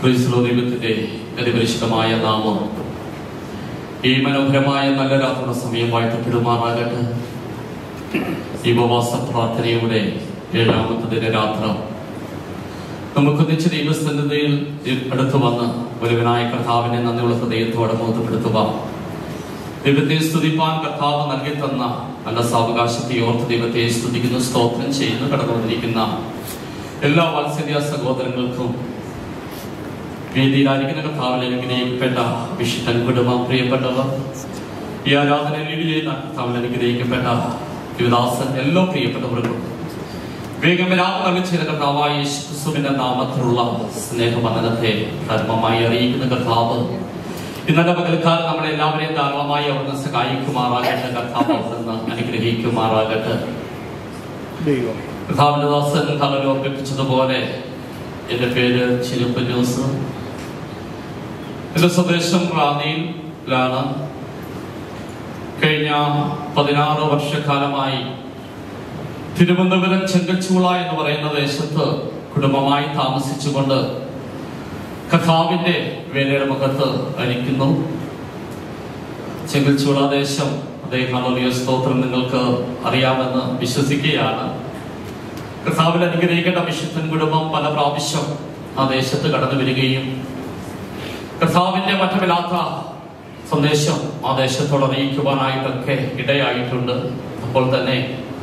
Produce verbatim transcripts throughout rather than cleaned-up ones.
ദൈവത്തിന്റെ അതിപരിശുദ്ധമായ നാമം ഈ മനോഹരമായ നല്ല രാത്രിയുടെ സമയം വാഴ്ത്തപ്പെടുമാറാകട്ടെ. ഈ ഉപവാസ പ്രാർത്ഥനയുടെ ഏഴാമത്തെ ദിന രാത്രി നമുക്കൊന്നിച്ച് ദൈവസന്നിധിയിൽ അടുത്തു വന്ന് ഒരുവനായ കർത്താവിനെ നന്ദിയുള്ള ഹൃദയത്തോടെ ബോധപ്പെടുത്തുക. ദൈവത്തെ സ്തുതിപ്പാൻ കർത്താവ് നൽകി തന്ന നല്ല സാവകാശത്തെ ഓർത്ത് ദൈവത്തെ സ്തുതിക്കുന്നു, സ്തോത്രം ചെയ്യുന്നു. കടന്നു വന്നിരിക്കുന്ന എല്ലാ വാത്സല്യ സഹോദരങ്ങൾക്കും വേദിയിലായിരിക്കുന്ന കർത്താവിൽ അനുഗ്രഹിക്കപ്പെട്ട വിശുദ്ധൻ കുടുംബം, പ്രിയപ്പെട്ടവർ, ഈ ആരാധനയിൽ കർത്താവിൽ അനുഗ്രഹിക്കപ്പെട്ട യുവദാസൻ, എല്ലാ പ്രിയപ്പെട്ടവർക്കും വേഗം രാമകർമ്മ ചെയ്ത കർത്താവായ യേശുക്രിസ്തുവിന്റെ നാമത്തിലുള്ള സ്നേഹവന്ദനത്തെ ധർമ്മമായി അറിയിക്കുന്ന കർത്താവ് ഇന്നലെ പകൽക്കാലം നമ്മളെ എല്ലാവരെയും ധാരാളമായി അവിടുന്ന് സഹായിക്കുമാറാകട്ടെ. കർത്താവ് അവിടുന്ന് അനുഗ്രഹിക്കുമാറാകട്ടെ. കർത്താവിന്റെ ദാസൻ കലരോ ഓർമ്മിപ്പിച്ചതുപോലെ എന്റെ പേര് ചിരുപ്പ് ന്യൂസ്. എന്റെ സ്വദേശം റാന്നിയിലാണ്. കഴിഞ്ഞ പതിനാറ് വർഷക്കാലമായി തിരുവനന്തപുരം ചെങ്കച്ചൂള എന്ന് പറയുന്ന ദേശത്ത് കുടുംബമായി താമസിച്ചുകൊണ്ട് കർത്താവിന്റെ വേലയുടെ മുഖത്ത് അരിക്കുന്നു. ചെങ്കച്ചൂള ദേശം അദ്ദേഹം സ്തോത്രം നിങ്ങൾക്ക് അറിയാമെന്ന് വിശ്വസിക്കുകയാണ്. കർത്താവിൽ അനുഗ്രഹിക്കേണ്ട വിശുദ്ധൻ കുടുംബം പല പ്രാവശ്യം ആ ദേശത്ത് കടന്നു വരികയും കർത്താവിന്റെ മറ്റമില്ലാത്ത സന്ദേശം ആ ദേശത്തോട് അറിയിക്കുവാനായിട്ടൊക്കെ ഇടയായിട്ടുണ്ട്. അപ്പോൾ തന്നെ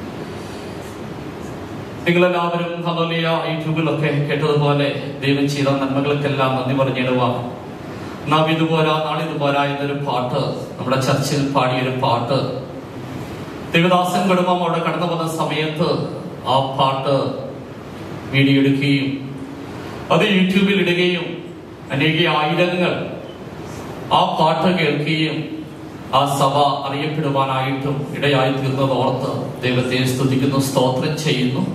നിങ്ങളെല്ലാവരും ഹല്ലേലൂയ യൂട്യൂബിലൊക്കെ കേട്ടതുപോലെ ദൈവം ചെയ്ത നന്മകൾക്കെല്ലാം നന്ദി പറഞ്ഞിടുക. നാം ഇതുപോരാ നാളിതുപോരാ എന്നൊരു പാട്ട് നമ്മുടെ ചർച്ചിൽ പാടിയൊരു പാട്ട് ദേവദാസൻ കുടുംബം അവിടെ കടന്നു വന്ന സമയത്ത് ആ പാട്ട് വീഡിയോ എടുക്കുകയും അത് യൂട്യൂബിൽ ഇടുകയും അനേക ആയിരങ്ങൾ ആ പാട്ട് കേൾക്കുകയും ആ സഭ അറിയപ്പെടുവാനായിട്ടും ഇടയായി തീർന്നത് ഓർത്ത് ദൈവത്തെ സ്തുതിക്കുന്നു, സ്തോത്രം ചെയ്യുന്നു.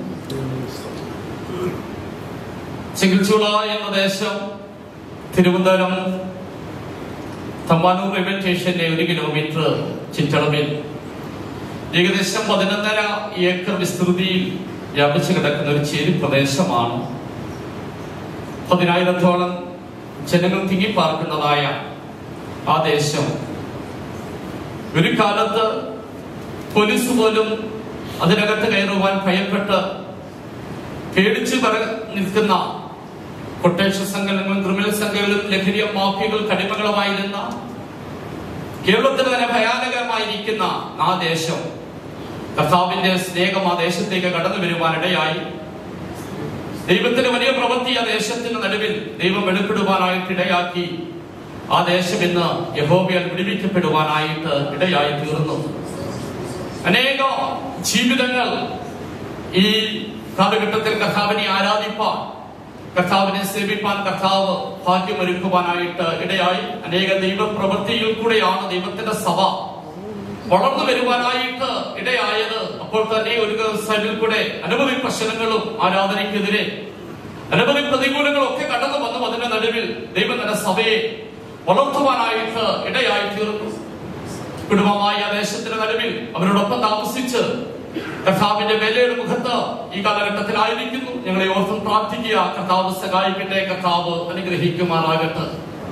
ചെങ്കച്ചൂള എന്ന ദേശം തിരുവനന്തപുരം തമ്പാനൂർ റെയിൽവേ സ്റ്റേഷന്റെ ഒരു കിലോമീറ്റർ ചുറ്റളവിൽ ഏകദേശം പതിനൊന്നര ഏക്കർ വിസ്തൃതിയിൽ വ്യാപിച്ചു കിടക്കുന്ന ഒരു ചേരി പ്രദേശമാണ്. പതിനായിരത്തോളം ജനങ്ങൾ തിങ്ങിപ്പാർക്കുന്നതായ ആ ദേശം ഒരു കാലത്ത് പോലീസ് പോലും അതിനകത്ത് കയറുവാൻ ഭയപ്പെട്ട് പേടിച്ചു പറ നിൽക്കുന്ന കൊട്ടേഷൻ സംഘങ്ങളും ക്രിമിനൽ സംഘങ്ങളും ലഹരി മാഫിയകൾ കടിമകളുമായിരുന്ന കേരളത്തിന് തന്നെ ഭയാനകരമായിരിക്കുന്ന ആ ദേശം കർത്താവിന്റെ സ്നേഹം ആ ദേശത്തേക്ക് കടന്നു വരുവാനിടയായി. ദൈവത്തിന് വലിയ പ്രവൃത്തി ആ ദേശത്തിന്റെ നടുവിൽ ദൈവം വെളിപ്പെടുവാനായിട്ട് ഇടയാക്കി. ആ ദേശം ഇന്ന് യഹോവയാൽ വിടുവിക്കപ്പെടുവാനായിട്ട് ഇടയായി തീർന്നു. അനേകം ജീവിതങ്ങൾ ഈ കാലഘട്ടത്തിൽ കർത്താവിനെ ആരാധിപ്പാൻ, കർത്താവിനെ സേവിപ്പാൻ കർത്താവ് ഭാഗ്യമൊരുക്കുവാനായിട്ട് ഇടയായി. അനേക ദൈവ പ്രവൃത്തിയിൽ കൂടെയാണ് ദൈവത്തിന്റെ സഭ വളർന്നു വരുവാനായിട്ട് ഇടയായത്. അപ്പോൾ തന്നെ ഒരു സൈഡിൽ കൂടെ അനവധി പ്രശ്നങ്ങളും ആരാധനയ്ക്കെതിരെ അനവധി പ്രതികൂലങ്ങളും ഒക്കെ കടന്നു വന്നു. അതിന്റെ നടുവിൽ ദൈവം തന്നെ സഭയെ വളർത്തുവാനായിട്ട് ഇടയായി തീർന്നു. കുടുംബമായ ആ ദേശത്തിന്റെ നടുവിൽ അവരോടൊപ്പം താമസിച്ച് കർത്താവിന്റെ വേലയുടെ മുഖത്ത് ഈ കാലഘട്ടത്തിലായിരിക്കുന്നു. ഞങ്ങളെ ഓർത്തും പ്രാർത്ഥിക്കുക. കർത്താവ് സഹായിക്കട്ടെ, കർത്താവ് അനുഗ്രഹിക്കുമാറാകട്ടെ.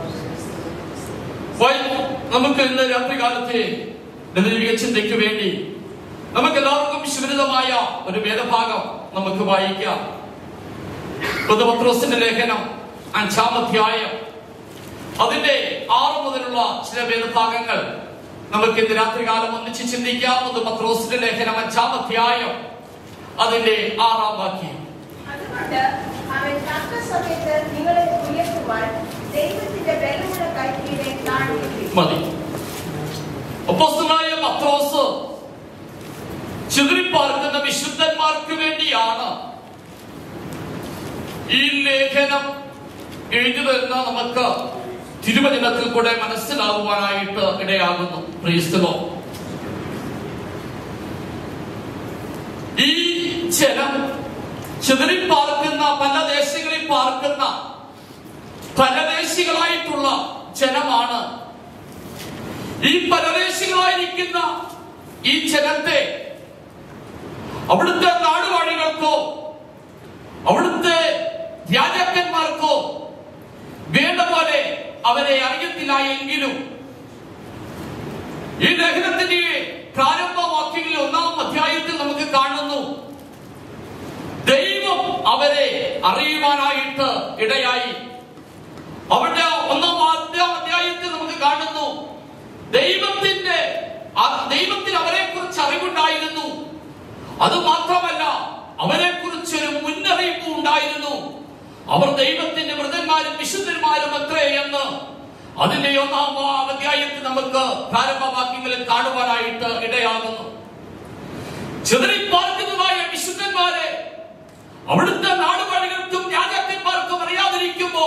നമുക്ക് ഇന്ന് രാത്രികാലത്തെ ദൈവിക ചിന്തയ്ക്ക് വേണ്ടി നമുക്ക് എല്ലാവർക്കും വിശ്വരിതമായ ഒരു വേദഭാഗം നമുക്ക് വായിക്കാം. പത്രോസിന്റെ ലേഖനം അഞ്ചാം അധ്യായം അതിന്റെ ആറ് മുതലുള്ള ചില വേദഭാഗങ്ങൾ നമുക്ക് ഇന്ന് രാത്രികാലം ഒന്നിച്ച് ചിന്തിക്കാം. ഒന്ന് പത്രോസിന്റെ ലേഖനം അഞ്ചാം അധ്യായം അതിന്റെ ആറാം വാക്യം. മതി. അപ്പോസ്തലനായ പത്രോസ് ചിതറിപ്പാർക്കുന്ന വിശുദ്ധന്മാർക്ക് വേണ്ടിയാണ് ഈ ലേഖനം എഴുതുന്നതെന്ന് നമുക്ക് തിരുവചനത്തിൽ കൂടെ മനസ്സിലാകുവാനായിട്ട് ഇടയാകുന്നു. Praise the Lord. ഈ ജനം ചിതറിപ്പാർക്കുന്ന പല ദേശങ്ങളിൽ പാർക്കുന്ന പരദേശികളായിട്ടുള്ള ജനമാണ്. ഈ പരദേശികളായിരിക്കുന്ന ഈ ജനത്തെ അവിടുത്തെ നാടുവാഴികൾക്കോ അവിടുത്തെ രാജാക്കന്മാർക്കോ വേണ്ട പോലെ അവരെ അറിയത്തില്ല എങ്കിലും ഈ ലേഖനത്തിന്റെ പ്രാരംഭവാക്യങ്ങളിൽ ഒന്നാം അധ്യായത്തിൽ നമുക്ക് കാണുന്നു, ദൈവം അവരെ അറിയുവാനായിട്ട് ഇടയായി. അവരുടെ ഒന്നാം അധ്യായത്തിൽ നമുക്ക് കാണുന്നു, ദൈവത്തിന്റെ ദൈവത്തിന് അവരെ കുറിച്ച് അറിവുണ്ടായിരുന്നു. അത് മാത്രമല്ല, അവരെ കുറിച്ചൊരു മുന്നറിയിപ്പ് ഉണ്ടായിരുന്നു. അവർ ദൈവത്തിന്റെ വൃതന്മാരും വിശുദ്ധന്മാരും അത്രേ എന്ന് അതിന്റെ ഒന്നാം അധ്യായത്തിൽ നമുക്ക് പ്രാരംഭവാക്യങ്ങളിൽ കാണുവാനായിട്ട് ഇടയാകുന്നു. ചിതറിപ്പാർക്കുന്നതായ വിശുദ്ധന്മാരെ അവിടുത്തെ നാടുവാഴികൾക്കും രാജാക്കന്മാർക്കും അറിയാതിരിക്കുമ്പോ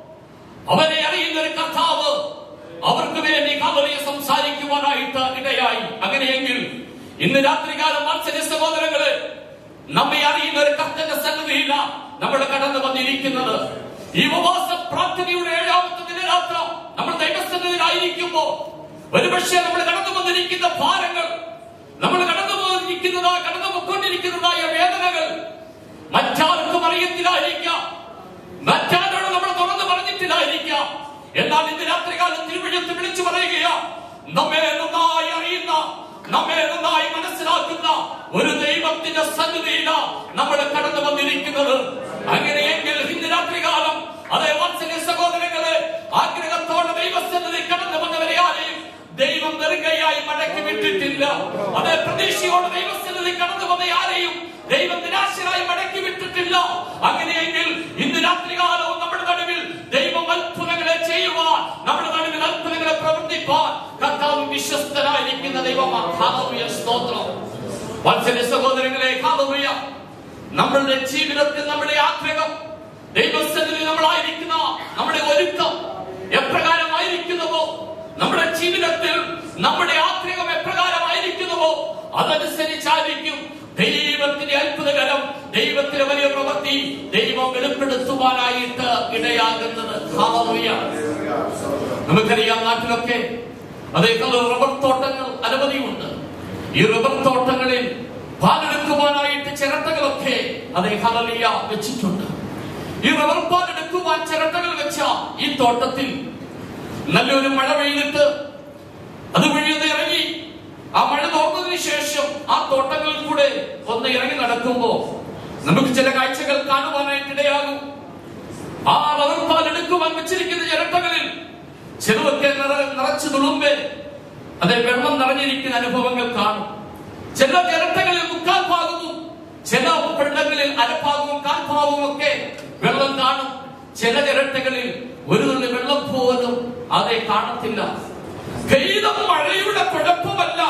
അവരെ അറിയുന്ന ഒരു കർത്താവ് അവർക്ക് വേണ്ടി കവലിയ സംസാരിക്കുവാനായിട്ട് ഇടയായി. അങ്ങനെയെങ്കിൽ ഇന്ന് രാത്രികാലം വാത്സല്യ സഹോദരങ്ങളെ, നമ്മെ അറിയുന്ന ഒരു കർത്തന്റെ സന്നിധിയില്ല നമ്മൾ കടന്നു വന്നിരിക്കുന്നത്. ഈ ഉപവാസ പ്രാർത്ഥനയുടെ ഏഴാമത്തെ ദിനരാത്ര നമ്മൾ ദൈവസന്നിധിയിലായിരിക്കുമ്പോ ഒരുപക്ഷെ നമ്മൾ കടന്നു വന്നിരിക്കുന്ന ഭാരങ്ങൾ, നമ്മൾ കടന്നു വന്നിരിക്കുന്നതാ കടന്നു പൊക്കൊണ്ടിരിക്കുന്നതായ വേദനകൾ മറ്റാർക്കും അറിയത്തില്ലായിരിക്കാം, മറ്റാരോട് നമ്മൾ തുറന്നു പറഞ്ഞിട്ടില്ലായിരിക്കാം. എന്നാൽ ഇന്ന് രാത്രികാലം തിരുവഴുത്ത് വിളിച്ചു പറയുകയാ, നമ്മെ നന്നായി അറിയുന്ന, നമ്മെ നന്നായി മനസ്സിലാക്കുന്ന ഒരു ദൈവത്തിന്റെ സന്നിധിയില നമ്മൾ കടന്നു വന്നിരിക്കുന്നത്. അങ്ങനെയെങ്കിൽ ഇന്ന് രാത്രികാലം അതേ വാത്സല്യ സഹോദരങ്ങളെ, ആഗ്രഹത്തോടെ ദൈവസന്നിധി കടന്നു വന്നവരെ ആരെയും ദൈവം നെറുകയായി മടക്കി വിട്ടിട്ടില്ല. അതേ പ്രതീക്ഷയോടെ ദൈവസന്നിധി കടന്നു വന്ന ആരെയും ദൈവം നിരാശരായി മടക്കി വിട്ടിട്ടില്ല. അങ്ങനെയെങ്കിൽ ഇന്ന് രാത്രികാലവും നമ്മുടെ നടുവിൽ ദൈവം അത്ഭുതങ്ങളെ ചെയ്യുവാൻ, നമ്മുടെ നടുവിൽ അത്ഭുതങ്ങളെ പ്രവർത്തിപ്പാൻ കർത്താവ് വിശ്വസ്തനായിരിക്കുന്ന ദൈവമാണ്. ഹല്ലേലൂയ, സ്തോത്രം. വാത്സല്യ സഹോദരങ്ങളെ, ഹല്ലേലൂയ. നമ്മളുടെ ജീവിതത്തിൽ നമ്മുടെ ആഗ്രഹം, ദൈവസന്നിധിയിൽ നമ്മളായിരിക്കുന്ന നമ്മുടെ ഒരുക്കം എപ്രകാരമായിരിക്കുന്നുവോ, നമ്മുടെ ജീവിതത്തിൽ നമ്മുടെ ആഗ്രഹം എപ്രകാരമായിരിക്കുന്നുവോ അതനുസരിച്ചായിരിക്കും ദൈവത്തിന്റെ അത്ഭുതകരം, ദൈവത്തിന്റെ വലിയ പ്രവൃത്തി ദൈവം വെളിപ്പെടുത്തുവാനായിട്ട് ഇടയാകുന്നത്. ഹല്ലേലൂയ. നമുക്കറിയാം, നാട്ടിലൊക്കെ അതേപോലെ റബ്ബർ തോട്ടങ്ങൾ അനവധിയുണ്ട്. ഈ റബ്ബർ തോട്ടങ്ങളിൽ പാലെടുക്കുവാനായിട്ട് ചിരട്ടകളൊക്കെ അതേ ഹല്ലേലൂയ വെച്ചിട്ടുണ്ട്. ഈ റബ്ബർ പാലെടുക്കുവാൻ ചിരട്ടകൾ വെച്ച ഈ തോട്ടത്തിൽ നല്ലൊരു മഴ പെയ്തിട്ട് അതുവഴി ഒന്ന് ഇറങ്ങി ആ മഴ തോർന്നതിന് ശേഷം ആ തോട്ടങ്ങളിൽ കൂടെ ഒന്ന് ഇറങ്ങി നടക്കുമ്പോ നമുക്ക് ചില കാഴ്ചകൾ കാണുവാനായിട്ട് ഇടയാകും. ആ റബ്ബർ പാൽ എടുക്കുവാൻ വെച്ചിരിക്കുന്ന ചിരട്ടകളിൽ ചിലവൊക്കെ നിറച്ചു തുളുമ്പേ അതേ വെള്ളം നിറഞ്ഞിരിക്കുന്ന അനുഭവങ്ങൾ കാണും. ചില ചിരട്ടകളിൽ മുക്കാൽ ഭാഗവും, ചില പെണ്ണങ്ങളിൽ അരഭാഗവും കാൽഭാഗവും ഒക്കെ വെള്ളം കാണും. ചില ചിരട്ടകളിൽ ഒരു തുള്ളി വെള്ളം പോലും അതേ കാണത്തില്ല. പെയ്ത മഴയുടെ കുഴപ്പമല്ല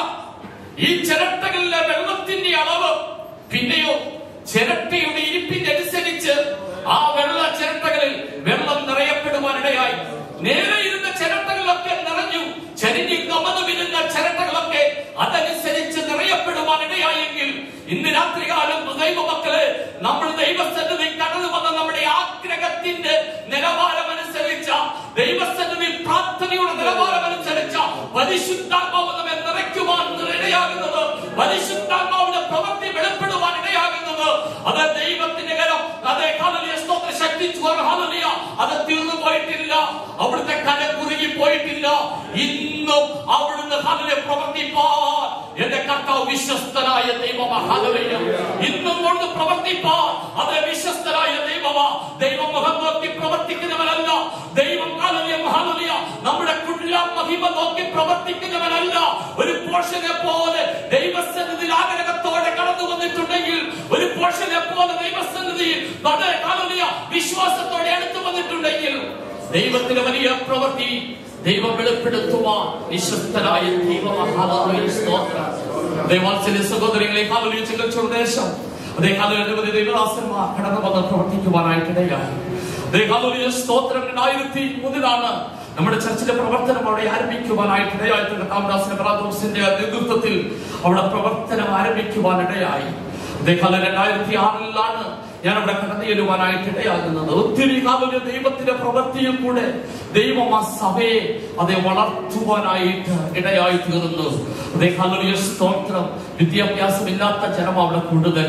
ഈ ചിരട്ടകളിലെ വെള്ളത്തിന്റെ അളവ്, പിന്നെയോ ചിരട്ടയുടെ ഇരിപ്പിനനുസരിച്ച് ആ വെള്ള ചിരട്ടകളിൽ വെള്ളം നിറയപ്പെടുവാനിടയായി. നേരെ ഇരുന്ന ചിരട്ടകളൊക്കെ നിറഞ്ഞു, ചരിഞ്ഞു കമന്നുവിരുന്ന ചിരട്ടകളൊക്കെ അതനുസരിച്ച് നിറയപ്പെടുവാനിടയായെങ്കിൽ ഇന്ന് രാത്രികാലം ദൈവമക്കളെ, നമ്മൾ ദൈവസന്നിധി കടന്നു വന്ന നമ്മുടെ ആഗ്രഹത്തിന്റെ നിലവാരമനുസരിച്ച, ദൈവസന്നിധി പ്രാർത്ഥനയുടെ നിലവാരമനുസരിച്ച പരിശുദ്ധാത്മാവ് നമ്മെ നിറയ്ക്കുവാൻ ഇടയാകുന്നത്, പരിശുദ്ധാത്മാവിന്റെ പ്രവൃത്തി വെളിപ്പെടുവാൻ ഇടയാകുന്നത്. അത് ദൈവത്തിന്റെ കരം, അതേ ഹല്ലേലൂയ, സ്തോത്ര ശക്തി, ഹല്ലേലൂയ, അത് തീർന്നു പോയിട്ടില്ല. അവിടുത്തെ കരം കുറുകി പോയിട്ടില്ല. ഇന്നും അവിടുന്ന് ഹല്ലേലൂയ പ്രവർത്തിപ്പാൻ എന്റെ കർത്താവ് വിശ്വസ്തനായ ദൈവമാണ്. ഹല്ലേലൂയ. ഇന്നും കൊണ്ട് പ്രവർത്തിപ്പാൻ അത് വിശ്വസ്തനായ ദൈവമാ. ദൈവം മുഖം നോക്കി പ്രവർത്തിക്കുന്നവനല്ല. ദൈവം ഹല്ലേലൂയ, ഹല്ലേലൂയ, നമ്മുടെ കുടില മഹിമ നോക്കി പ്രവർത്തിക്കുന്നവനല്ല. ഒരു പോഷനെ പോലെ ദൈവസന്നിധിയിൽ ആഗ്രഹത്തോടെ കടന്നു വന്നിട്ടുണ്ടെങ്കിൽ, ഒരു പോഷനെ പോലെ ദൈവസന്നിധിയിൽ ഹല്ലേലൂയ വിശ്വാസത്തോടെ അടുത്തു വന്നിട്ടുണ്ടെങ്കിൽ, ദൈവത്തിന്റെ വലിയ പ്രവൃത്തി ദൈവം വെളിപ്പെടുത്തുവാൻ വിശ്വസ്തനായ ദൈവമാണ്. ഹല്ലേലൂയ, സ്തോത്രം. ദൈവാത്സല്യ സഹോദരങ്ങളെ, ഹല്ലേലൂയ, ചികിത്സയുടെ ദേശം അതേ ഹല്ലേലൂയ ദൈവദാസന്മാർ കടന്നു വന്ന് പ്രവർത്തിക്കുവാനായിട്ടിടയായി. ഹല്ലേലൂയ, സ്തോത്രം. രണ്ടായിരത്തി മൂന്നിലാണ് നമ്മുടെ ചർച്ചിന്റെ പ്രവർത്തനം അവിടെ ആരംഭിക്കുവാനായിട്ടിടയായി. കർത്താവദാസൻ ബ്രാദോസിന്റെ നേതൃത്വത്തിൽ അവിടെ പ്രവർത്തനം ആരംഭിക്കുവാനിടയായി. രണ്ടായിരത്തി ആറിലാണ് ഞാൻ അവിടെ കടന്നു ചെല്ലുവാനായിട്ട് ഇടയാകുന്നത്. ഒത്തിരി കാലം ദൈവത്തിന്റെ പ്രവൃത്തിയിൽ കൂടെ ദൈവം ആ സഭയെ അതെ വളർത്തുവാനായിട്ട് ഇടയായി തീർന്നു. അതേ ഹല്ലേലൂയ, സ്തോത്രം. വിദ്യാഭ്യാസമില്ലാത്ത ജനം അവിടെ കൂടുതൽ,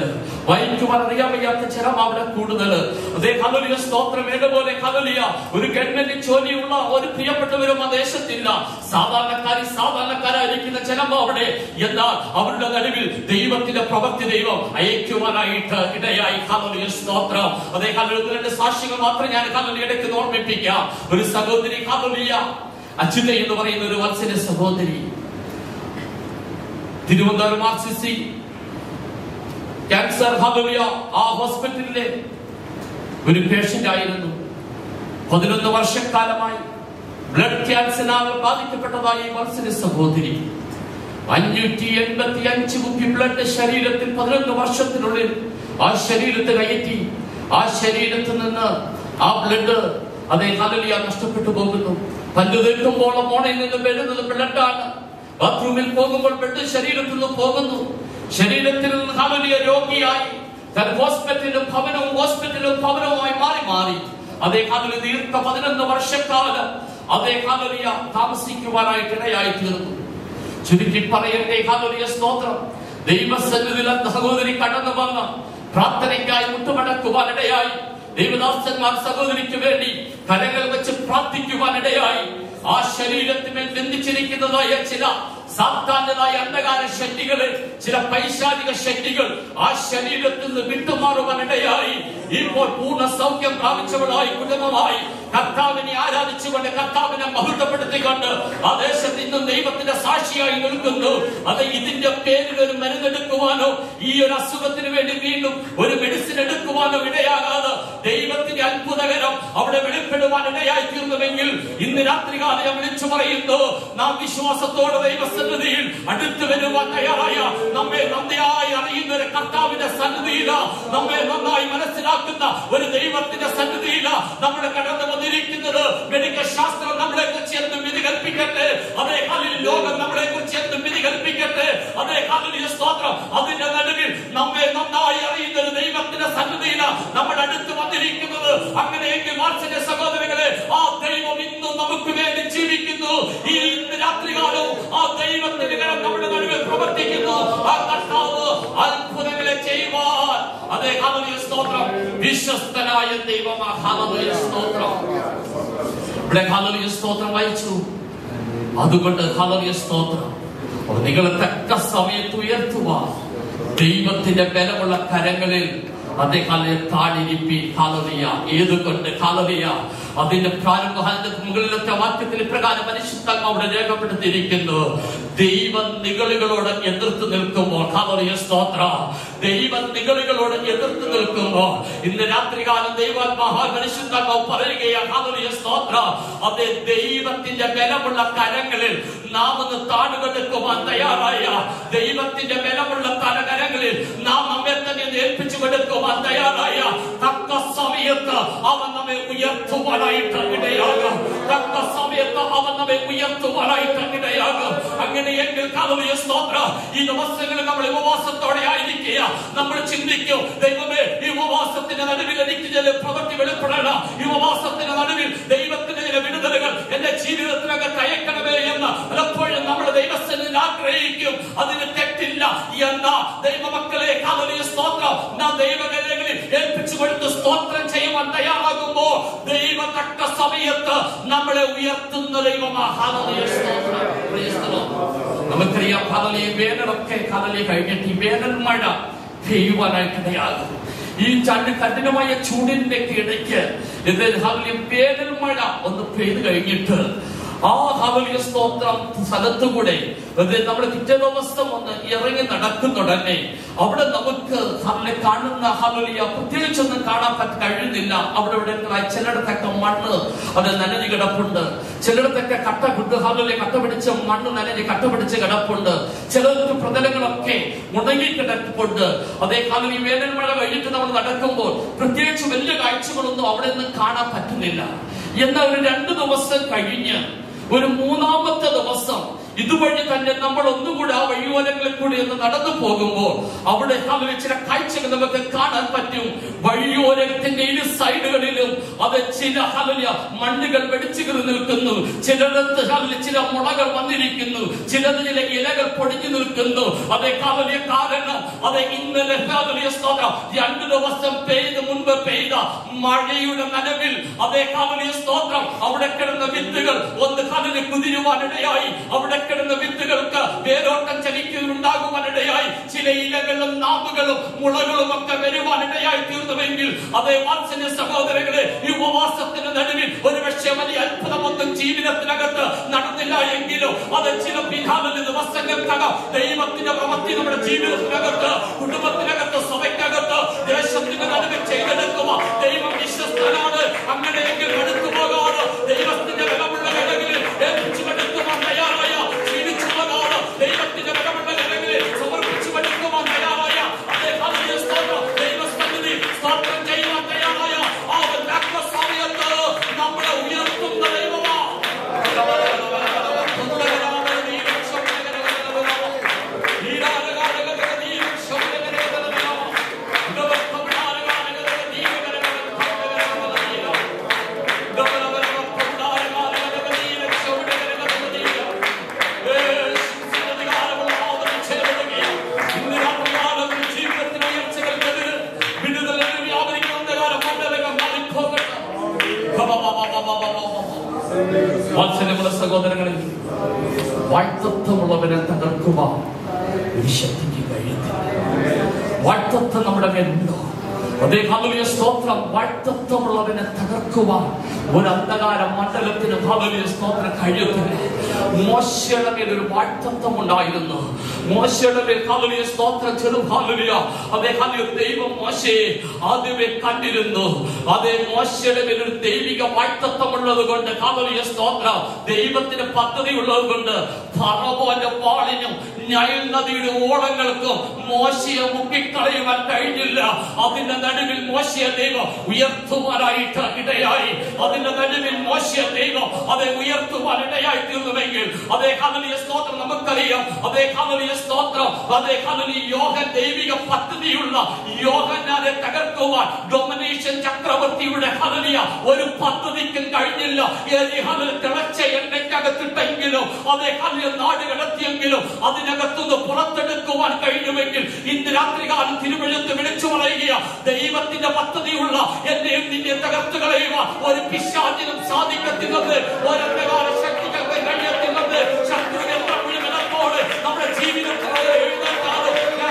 വായിക്കുവാൻ അറിയാൻ വയ്യാത്ത ജനം അവിടെ കൂടുതൽ. അതേ ഹല്ലേലൂയ സ്തോത്രം. ഏതുപോലെ ഹല്ലേലൂയ ഒരു ഗവൺമെന്റ് ജോലിയുള്ള ഒരു പ്രിയപ്പെട്ടവരും ആ ദേശത്തില്ല. സാധാരണക്കാരി സാധാരണക്കാരായിരിക്കുന്ന ജനം അവിടെ. എന്നാൽ അവരുടെ നടുവിൽ ദൈവത്തിന്റെ പ്രവൃത്തി ദൈവം അയക്കുവാനായിട്ട് ഇടയായി. ഹല്ലേലൂയ സ്തോത്രം. അതേ ഹല്ലേലൂയ രണ്ട് സാക്ഷികൾ മാത്രം ഞാൻ ഹല്ലേലൂയ ഇടയ്ക്ക് ഓർമ്മിപ്പിക്കാം. ഒരു സഹോദരി ഹല്ലേലൂയ അച്യുത എന്ന് പറയുന്ന ഒരു വത്സര സഹോദരി Thiruvananthapuram R C C cancer hallelujah ആ ഹോസ്പിറ്റലിലെ ഒരു പേഷ്യന്റ് ആയിരുന്നു. പതിനൊന്ന് വർഷക്കാലമായി ബ്ലഡ് ക്യാൻസറിനാൽ ബാധിക്കപ്പെട്ടതായി വത്സര സഹോദരി അഞ്ഞൂറ്റി എൺപത്തി അഞ്ച് കുപ്പി ബ്ലഡ് ശരീരത്തിൽ പതിനൊന്ന് വർഷത്തിനുള്ളിൽ ആ ശരീരത്തിൽ കയറ്റി. ആ ശരീരത്തിൽ നിന്ന് ആ ബ്ലഡ് അതേ ഹല്ലേലൂയ നഷ്ടപ്പെട്ടു പോകുന്നു. പല്ല് തീർക്കുമ്പോൾ മോണയിൽ നിന്ന് വരുന്നത് ബ്ലഡാണ്. ബാത്റൂമിൽ പോകുമ്പോൾ ബ്ലഡ് ശരീരത്തിൽ നിന്ന് പോകുന്നു. ശരീരത്തിൽ നിന്ന് ഹല്ലേലൂയ രോഗിയായി ഹോസ്പിറ്റലും ഭവനവും ഹോസ്പിറ്റലും ഭവനവുമായി മാറി മാറി അതേ ഹല്ലേലൂയ ദീർഘ പതിനൊന്ന് വർഷക്കാലം അതേ ഹല്ലേലൂയ താമസിക്കുവാനായിട്ട് ഇടയായി തീർന്നു. ചുരുക്കി പറയട്ടെ ഹല്ലേലൂയ സ്തോത്രം. ദൈവസന്നിധിയിൽ സഹോദരി കടന്നു വന്ന് പ്രാർത്ഥനയ്ക്കായി മുട്ടുമടക്കുവാനിടയായി. ദൈവദാസന്മാർ സഹോദരിക്ക് വേണ്ടി കരങ്ങൾ വെച്ച് പ്രാർത്ഥിക്കുവാനിടയായി. ആ ശരീരത്തിന്മേൽ ബന്ധിച്ചിരിക്കുന്നതായ ചില സാത്താന്യതായ അന്ധകാര ശക്തികളെ, ചില പൈശാചിക ശക്തികൾ ആ ശരീരത്തിൽ നിന്ന് വിട്ടുമാറുവാനിടയായി. ഇപ്പോൾ പൂർണ്ണ സൗഖ്യം പ്രാപിച്ചവളായി കുടുംബമായി കർത്താവിനെ ആരാധിച്ചുകൊണ്ട് കർത്താവിനെ മഹത്വപ്പെടുത്തിക്കൊണ്ട് ആ ദേശത്ത് ഇന്നും ദൈവത്തിന്റെ സാക്ഷിയായി നിൽക്കുന്നു. അത് ഇതിന്റെ പേരിൽ ഒരു മരുന്നെടുക്കുവാനോ ഈ ഒരു അസുഖത്തിന് വേണ്ടി വീണ്ടും ഒരു മെഡിസിൻ എടുക്കുവാനോ ഇടയാകാതെ ദൈവത്തിന്റെ അത്ഭുതകരം അവിടെ വെളിപ്പെടുവാൻ ഇടയായി തീർന്നുവെങ്കിൽ ഇന്ന് രാത്രികാലം ഞാൻ വിളിച്ചു പറയുന്നു, നാം വിശ്വാസത്തോടെ ദൈവസന്നിധിയിൽ അടുത്തു വരുവാൻ തയ്യാറായ നമ്മെ നന്നായി അറിയുന്ന ഒരു കർത്താവിന്റെ സന്നിധിയില, നമ്മെ നന്നായി മനസ്സിലാക്കുന്ന ഒരു ദൈവത്തിന്റെ സന്നിധിയില നമ്മൾ കടന്നു വന്നിരിക്കുന്നത്. മെഡിക്കൽ ശാസ്ത്രം നമ്മളെ കുറിച്ച് എന്തും വിധി കൽപ്പിക്കട്ടെ, അതേ കാലിൽ ലോകം നമ്മളെ കുറിച്ച് എന്തും വിധി കൽപ്പിക്കട്ടെ, അതേ കാലിൽ സ്തോത്രം. അതിന്റെ നടുവിൽ നമ്മെ നന്നായി അറിയുന്ന ഒരു ദൈവത്തിന്റെ സന്നിധിയില നമ്മൾ അടുത്ത് വന്നിരിക്കുന്നത്. അങ്ങനെയെങ്കിൽ വാത്സല്യ സഹോദരങ്ങളെ, ആ ദൈവം ഇന്നും നമുക്ക് വേണ്ടി ജീവിക്കുന്നു. ഈ ഇന്ന് രാത്രികാലവും ആ ദൈവത്തിന്റെ കരം നമ്മുടെ നടുവിൽ പ്രവർത്തിക്കുന്നു. ആ കർത്താവ് അത്ഭുതങ്ങളെ ചെയ്യുവാൻ അതേ ഹല്ലേലൂയ സ്തോത്രം വിശ്വസ്തനായ ദൈവമാണ്. ഹല്ലേലൂയ സ്തോത്രം. ഇവിടെ ഹല്ലേലൂയ സ്തോത്രം വായിച്ചു. അതുകൊണ്ട് ഹല്ലേലൂയ സ്തോത്രം. നിങ്ങളെ തക്ക സമയത്ത് ഉയർത്തുവാൻ ദൈവത്തിന്റെ ബലമുള്ള കരങ്ങളിൽ അദ്ദേഹം താഴിരിപ്പി. ഹല്ലേലൂയ. ഏതുകൊണ്ട് ഹല്ലേലൂയ അതിന്റെ പ്രാരംഭ മുകളിലത്തെ വാക്യത്തിൽ പ്രകാരം പരിശുദ്ധാത്മാവ് അവിടെ രേഖപ്പെടുത്തിയിരിക്കുന്നു. ദൈവ നിഗളികളോട് എതിർത്ത് നിൽക്കുമ്പോൾ ഹല്ലേലൂയ സ്തോത്രം. ദൈവ നിഗളികളോട് എതിർത്ത് നിൽക്കുമ്പോൾ ഇന്ന് രാത്രികാലം ദൈവാത്മാവ് പരിശുദ്ധാത്മാവ് പറയുകയാണ് ഹല്ലേലൂയ സ്തോത്രം. അതേ ദൈവത്തിന്റെ ബലമുള്ള കരങ്ങളിൽ നാം ഒന്ന് താണുകൊടുക്കുവാൻ തയ്യാറായ, ദൈവത്തിന്റെ ബലമുള്ള തലകരങ്ങളിൽ നാം നമ്മെ തന്നെ ഏൽപ്പിച്ചു കൊടുക്കുവാൻ തയ്യാറായ തക്ക സമയത്ത് അവൻ നമ്മെ ഉയർത്തുവാനായിട്ട് ഇടയാകും. തക്ക സമയത്ത് അവൻ നമ്മെ ഉയർത്തുവാനായിട്ട് ഇടയാകും. അങ്ങനെയെങ്കിൽ ഹല്ലേലൂയ സ്തോത്രം. ഈ ദിവസങ്ങളിൽ നമ്മൾ ഉപവാസത്തോടെ ആയിരിക്കുക. നമ്മൾ ചിന്തിക്കും, ദൈവമേ ഈ ഉപവാസത്തിന്റെ നടുവിൽ എനിക്ക് ചില പ്രവൃത്തി വെളിപ്പെടണം. ഈ ഉപവാസത്തിന്റെ നടുവിൽ ദൈവത്തിന്റെ ചില വിടുതലുകൾ എന്റെ ജീവിതത്തിലൊക്കെ തയ്ക്കണമേ എന്ന് പലപ്പോഴും നമ്മൾ ദൈവസന്നിധിയിൽ ആഗ്രഹിക്കും. അതിന് തെറ്റില്ല. എന്നാ ദൈവമക്കളെ ഹല്ലേലൂയ സ്തോത്രം നാം ദൈവകരങ്ങളിൽ ഏൽപ്പിച്ചു കൊടുത്ത് സ്തോത്രം ചെയ്യുവാൻ തയ്യാറാകുമ്പോ ദൈവം തക്ക സമയത്ത് നമ്മളെ ഉയർത്തുന്ന ദൈവമാണ്. ഹല്ലേലൂയ സ്തോത്രം. നമുക്കറിയാം ഹല്ലേലൂയ വേനലൊക്കെ ഹല്ലേലൂയ കഴിഞ്ഞിട്ട് ഈ വേനൽ മഴ പെയ്യുവാനായിട്ടിടയാകും. ഈ ചണ്ട് കഠിനമായ ചൂടിന്റെ ഇടയ്ക്ക് ഹല്ലേലൂയ വേനൽ മഴ ഒന്ന് പെയ്തു കഴിഞ്ഞിട്ട് ആ ഹല്ലേലൂയ സ്തോത്രം സ്ഥലത്തുകൂടെ നമ്മൾ പിറ്റേ ദിവസം ഒന്ന് ഇറങ്ങി നടക്കുന്നുടനെ അവിടെ നമുക്ക് കാണുന്ന ഹല്ലേലൂയ പ്രത്യേകിച്ചൊന്നും കാണാൻ പറ്റ കഴിയുന്നില്ല. അവിടെ ഇവിടെ ചിലയിടത്തൊക്കെ മണ്ണ് അത് നനഞ്ഞ് കിടപ്പുണ്ട്, ചിലയിടത്തൊക്കെ കട്ട കുട്ട് ഹല്ലേലൂയ കട്ട പിടിച്ച മണ്ണ് നനഞ്ഞ് കട്ട പിടിച്ച് കിടപ്പുണ്ട്, ചിലർക്ക് പ്രതലങ്ങളൊക്കെ മുടങ്ങി കിടപ്പുണ്ട്. അതേ ഹല്ലേലൂയ വേനൽ മഴ കഴിഞ്ഞിട്ട് നമ്മൾ നടക്കുമ്പോൾ പ്രത്യേകിച്ച് വലിയ കാഴ്ചകളൊന്നും അവിടെ നിന്ന് കാണാൻ പറ്റുന്നില്ല. എന്നാൽ ഒരു രണ്ടു ദിവസം കഴിഞ്ഞ് ഒരു മൂന്നാമത്തെ ദിവസം ഇതുവഴി തന്നെ നമ്മൾ ഒന്നുകൂടെ ആ വഴി വഴിയോരങ്ങളിൽ കൂടി ഒന്ന് നടന്നു പോകുമ്പോൾ അവിടെ ചില കാഴ്ചകൾ നമുക്ക് കാണാൻ പറ്റും. വഴിയോരത്തിന്റെ ഇരു സൈഡുകളിലും അത് ചില ഹല്ലേലൂയ മണ്ണുകൾ വെടിച്ചു കീറി നിൽക്കുന്നു. ചിലടത്ത് ചില മുളകൾ വന്നിരിക്കുന്നു, ചിലത് ചില ഇലകൾ പൊടിഞ്ഞു നിൽക്കുന്നു. അതേ ഹല്ലേലൂയ കാരണം അതേ ഇന്നലെ ഹല്ലേലൂയ സ്തോത്രം രണ്ടു ദിവസം പെയ്ത് മുൻപ് പെയ്ത മഴയുടെ നനവിൽ അതേ ഹല്ലേലൂയ സ്തോത്രം അവിടെ കിടന്ന വിത്തുകൾ ഒന്ന് ഹല്ലേലൂയ കുതിരുവാനിടയായി. അവിടെ കിടന്ന വിത്തുകൾക്ക് വേരോട്ടം ചലിക്കുന്നുണ്ടാകുവാനിടയായി. ചില ഇലകളും നാമ്പുകളും മുളകളും ഒക്കെ വരുവാനിടയായി തീർന്നുവെങ്കിൽ അതേ വാത്സല്യ സഹോദരങ്ങളെ, ഈ ഉപവാസത്തിന്റെ നടുവിൽ ഒരുപക്ഷെ വലിയ അത്ഭുതമൊന്നും ജീവിതത്തിനകത്ത് നടന്നില്ല എങ്കിലും അത് ചില പിന്നാലെ ദിവസങ്ങൾക്കകം ദൈവത്തിന്റെ പ്രവൃത്തി നമ്മുടെ ജീവിതത്തിനകത്ത്, കുടുംബത്തിനകത്ത്, സഭയ്ക്കകത്ത്, ദേശത്തിന്റെ നടുവിൽ ചെയ്തെടുക്കുക. ദൈവം വിശ്വസ്തനാണ്. അങ്ങനെയെങ്കിൽ അടുത്തു പോകാതെ ദൈവത്തിന്റെ ബലമുള്ള കരങ്ങളിൽ ഏൽപ്പിച്ചു എടുക്കുവാൻ തയ്യാറായ, ജീവിച്ചു പോകാതെ ദൈവത്തിന്റെ ബലമുള്ള കരങ്ങളിൽ സമർപ്പിച്ചു എടുക്കുവാൻ തയ്യാറായ, അതേ ഹല്ലേലൂയ സ്തോത്രം ദൈവസന്നിധി സ്തോത്രം ചെയ്യുവാൻ തയ്യാറായ ആ സമയത്ത് നമ്മളെ ഉയർത്തുന്ന ദൈവമാണ്. വാത്സല്യമുള്ള സഹോദരങ്ങളിൽ, വാഴ്ത്തത്വമുള്ളവരെ തകർക്കുവാൻ ഒരു ശക്തിക്ക് കഴിയത്തില്ല. വാഴ്ത്തത്വം നമ്മുടെ മേലുണ്ടോ? അതേ ഹല്ലേലൂയ സ്തോത്രം. വാഴ്ത്തത്വമുള്ളവനെ തകർക്കുവാൻ ഒരു അന്ധകാര മണ്ഡലത്തിന് ഹല്ലേലൂയ സ്തോത്രം കഴിയത്തില്ല. മോശയുടെ മേൽ ഒരു വാഴ്ത്തത്വം ഉണ്ടായിരുന്നു. മോശയുടെ മേൽ ഹല്ലേലൂയ സ്തോത്രം ചെറു ഹല്ലേലൂയ അതേ ഹല്ലേലൂയ ദൈവം മോശയെ ആദ്യമേ കണ്ടിരുന്നു. അതേ മോശയുടെ മേൽ ഒരു ദൈവിക വാഴ്ത്തത്വം ഉള്ളത് കൊണ്ട് ഹല്ലേലൂയ സ്തോത്രം ദൈവത്തിന് പദ്ധതി ഉള്ളത് കൊണ്ട് ഫറവോന്റെ വാളിനും നൈൽ നദിയുടെ ഓളങ്ങൾക്കും മോശയെ മുക്കിക്കളയുവാൻ കഴിഞ്ഞില്ല. അതിന്റെ നടുവിൽ മോശയെ ദൈവം ഉയർത്തുവാനായിട്ട് ഇടയായി. അതിന്റെ നടുവിൽ മോശയെ ദൈവം അതെ ഉയർത്തുവാൻ ഇടയായി തീർന്നുവെങ്കിൽ അതേ ഹല്ലേലൂയ സ്തോത്രം നമുക്കറിയാം. അതേ ഹല്ലേലൂയ സ്തോത്രം അതേ ഹല്ലേലൂയ യോഹൻ ദൈവിക പദ്ധതിയുള്ള യോഹന്നാനെ തകർക്കുവാൻ ഡൊമിനേഷൻ ചക്രവർത്തിയുടെ ഹല്ലേലൂയ ഒരു പദ്ധതിക്കും കഴിഞ്ഞില്ല. തിളച്ച എണ്ണയ്ക്കകത്തിട്ടെങ്കിലും അതേ ഹല്ലേലൂയ നാട് കടത്തിയെങ്കിലും അതിനകത്തുനിന്ന് പുറത്തെടുക്കുവാൻ കഴിഞ്ഞുവെങ്കിൽ ഇന്ന് രാത്രികാലം തിരുവെഴുത്ത് വിളിച്ചു പറയുക, ദൈവത്തിന്റെ പദ്ധതിയുള്ള എന്നെയും നിന്നെ തകർത്ത് കളയുവാൻ ഒരു പിശാചിനും സാധിക്കത്തില്ലെന്ന്, ഒരന്ധകാര ശക്തികൾക്ക് കഴിയത്തില്ലെന്ന് ശത്രുവിന്റെ മുഴുവനോട് നമ്മുടെ ജീവിതത്തിൽ എഴുന്നേൽക്കാതെ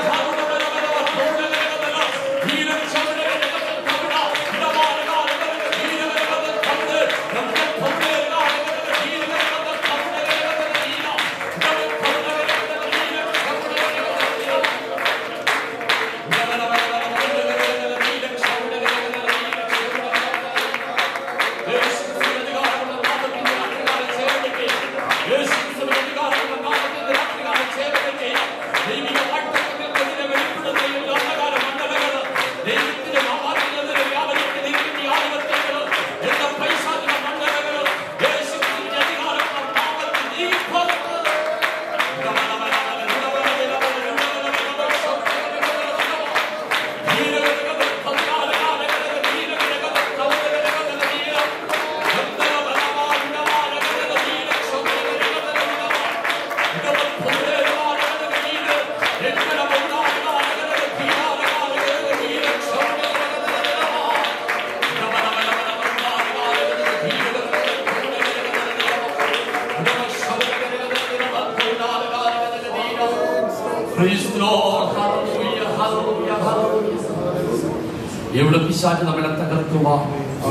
എവിടെ പിശാച് നമ്മളെ തകർക്കുവാൻ,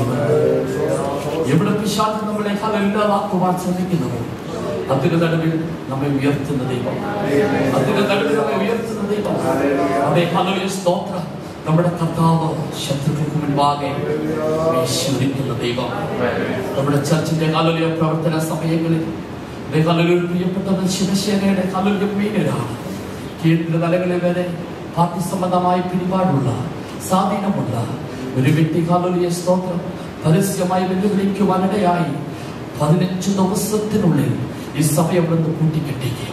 എവിടെ പിശാച് നമ്മളെ ഇല്ലാതാക്കുവാൻ ശ്രമിക്കുന്നത്, അതിന്റെ നടുവിൽ നമ്മെ ഉയർത്തുന്ന ദൈവം, അതിന്റെ നടുവിൽ നമ്മെ ഉയർത്തുന്ന ദൈവം. അതേ ഹല്ലേലൂയ സ്തോത്രം. നമ്മുടെ കർത്താവ് ശത്രുക്കൾക്ക് മുൻപാകെ വീശിയിരിക്കുന്ന ദൈവം. നമ്മുടെ ചർച്ചിന്റെ ഹല്ലേലൂയ പ്രവർത്തന സമയങ്ങളിൽ ഹല്ലേലൂയ പ്രിയപ്പെട്ടവൻ ശിവശേനയുടെ ഹല്ലേലൂയ മീനരാണ്. കേന്ദ്ര തലങ്ങളിൽ വരെ പാർട്ടി സംബന്ധമായ പിടിപാടുള്ള സ്വാധീനമുള്ള ഒരു വ്യക്തി ഹല്ലേലൂയ സ്തോത്രം പരസ്യമായി വെല്ലുവിളിക്കുവാനിടയായി പതിനഞ്ച് ദിവസത്തിനുള്ളിൽ ഈ സഭ അവിടുന്ന് കൂട്ടിക്കെട്ടിക്കുകയും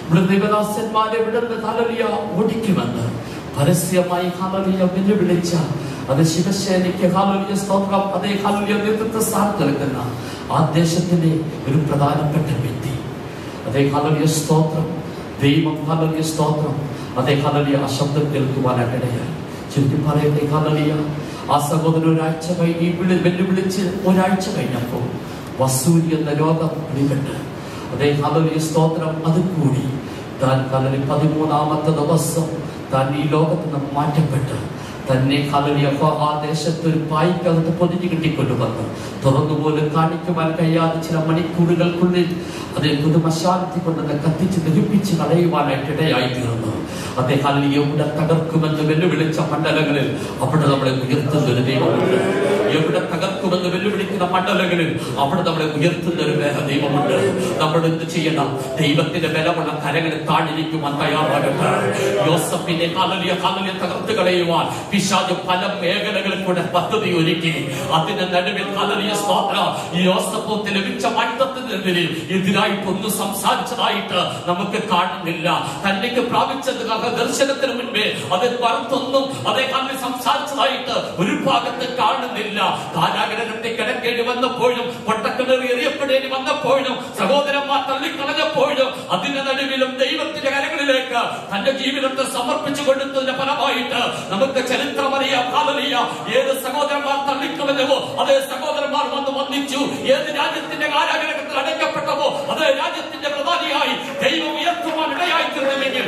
ദൈവദാസന്മാരെ വിടുന്ന ഹല്ലേലൂയ ഓടിക്കുമെന്ന് പരസ്യമായി ഹല്ലേലൂയ വെല്ലുവിളിച്ച അത് ശിവസേനയ്ക്ക് ഹല്ലേലൂയ സ്തോത്രം അതേ ഹല്ലേലൂയ നേതൃത്വ സ്ഥാനത്ത് നിൽക്കുന്ന ആ ദേശത്തിന്റെ ഒരു പ്രധാനപ്പെട്ട വ്യക്തി അതേ ഹല്ലേലൂയ സ്തോത്രം ദൈവം ഹല്ലേലൂയ സ്തോത്രം അതേ ഹല്ലേലൂയ ആ ശബ്ദം കേൾക്കുവാനായിടയായി. ചുരുക്കി പറയട്ടെ ഹല്ലേലൂയ ആ സഹോദരൻ ഒരാഴ്ച കഴിഞ്ഞ് വെല്ലുവിളിച്ച് ഒരാഴ്ച കഴിഞ്ഞപ്പോൾ വസൂരി എന്ന രോഗം പിടിപെട്ട് അതേ ഹല്ലേലൂയ സ്തോത്രം അത് കൂടി താൻ ഹല്ലേലൂയ പതിമൂന്നാമത്തെ ദിവസം താൻ ഈ ലോകത്ത് നിന്ന് മാറ്റപ്പെട്ട് തന്നെ ഹല്ലേലൂയ ആ ദേശത്ത് ഒരു പായ്ക്കകത്ത് പൊതിഞ്ഞു കിട്ടിക്കൊണ്ടുവന്ന് തുറന്നുപോലും കാണിക്കുവാൻ കഴിയാതെ ചില മണിക്കൂറുകൾക്കുള്ളിൽ അതേ പുതുമശാന്തി കൊണ്ട് കത്തിച്ച് ദഹിപ്പിച്ച് കളയുവാനായിട്ട് ഇടയായി തീർന്നു. അതേ ഹല്ലേലൂയ എവിടെ തകർക്കുമെന്ന് വെല്ലുവിളിച്ച മണ്ഡലങ്ങളിൽ അവിടെ നമ്മളെ ഉയർത്തുന്ന ഒരു ദൈവമുണ്ട്. എവിടെ തകർക്കുമെന്ന് വെല്ലുവിളിക്കുന്ന മണ്ഡലങ്ങളിൽ അവിടെ നമ്മളെ ഉയർത്തുന്ന ഒരു ദൈവമുണ്ട്. നമ്മൾ എന്ത് ചെയ്യണം? ദൈവത്തിന്റെ ബലമുള്ള കരങ്ങളിൽ താഴിരിക്കുവാൻ തയ്യാറാകട്ടെ. യോസഫിനെ ഹല്ലേലൂയ ഹല്ലേലൂയ തകർത്ത് കളയുവാൻ പിശാച് പല മേഖലകളിൽ കൂടെ പദ്ധതി ഒരുക്കി. അതിന്റെ നടുവിൽ ഹല്ലേലൂയ സ്തോത്രം യോസഫിന് ലഭിച്ച മണ്ഡലത്തിന് എതിരായിട്ടൊന്നും സംസാരിച്ചതായിട്ട് നമുക്ക് കാണുന്നില്ല. തനിക്ക് പ്രാപിച്ചത് ദർശനത്തിന് മുൻപേ അതിൽ പുറത്തൊന്നും അതേ കണ്ണിൽ സംസാരിച്ചതായിട്ട് ഒരു ഭാഗത്ത് കാണുന്നില്ല. കാരാഗ്രഹത്തെ കിടക്കേണ്ടി വന്നപ്പോഴും പൊട്ടക്കിണറി എറിയപ്പെടേണ്ടി വന്നപ്പോഴും സഹോദരന്മാർ തള്ളിക്കളഞ്ഞപ്പോഴും അതിന്റെ നടുവിലും ദൈവത്തിന്റെ കരങ്ങളിലേക്ക് തന്റെ ജീവിതത്തെ സമർപ്പിച്ചു കൊടുത്തതിന്റെ ഫലമായിട്ട് നമുക്ക് ചരിത്രം അറിയാം. ഹല്ലേലൂയ ഏത് സഹോദരന്മാർ തള്ളിക്കളഞ്ഞവോ അതേ സഹോദരന്മാർ വന്ന് വന്ദിച്ചു. ഏത് രാജ്യത്തിന്റെ കാരാഗ്രഹത്തിൽ അടയ്ക്കപ്പെട്ടവോ അതേ രാജ്യത്തിന്റെ പ്രധാനിയായി ദൈവം ഉയർത്തുവാൻ ഇടയായി തീർന്നുവെങ്കിൽ